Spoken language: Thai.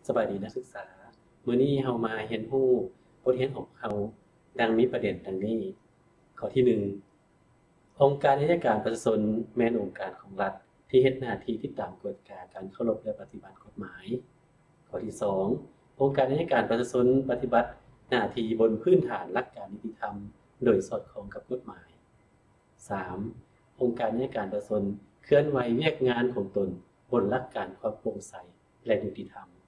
สบายดีนักศึกษามื้อนี้เฮามาเรียนรู้บทเรียนของเราดังมีประเด็นดังนี้ข้อที่1องค์การอัยการประชาชนแม่นองค์การของรัฐที่เฮ็ดหน้าที่ติดตามกฎการเคารพและปฏิบัติกฎหมายข้อที่2องค์การอัยการประชาชนปฏิบัติหน้าที่บนพื้นฐานหลักการนิติธรรมโดยสอดคล้องกับกฎหมาย3องค์การอัยการประชาชนเคลื่อนไหวเวียกงานของตนบนหลักการความโปร่งใสและยุติธรรม